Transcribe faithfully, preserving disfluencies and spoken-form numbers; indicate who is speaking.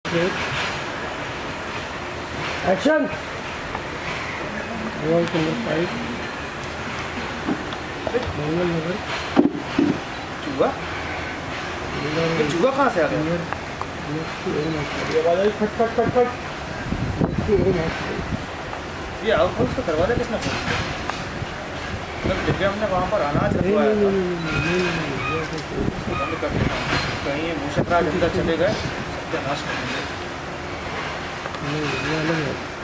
Speaker 1: Action. Wall number five Mangal Nagar.
Speaker 2: चूहा ये चूहा कहाँ से आ गया?
Speaker 1: खट खट खट खट।
Speaker 2: ये आउट हाउस का दरवाजा किसने खोला? मतलब जब हमने वहाँ पर अनाज रखवाया था बंद कर देना, कहीं ये मूषकराज अंदर चले गए, सत्यानाश करेंगे।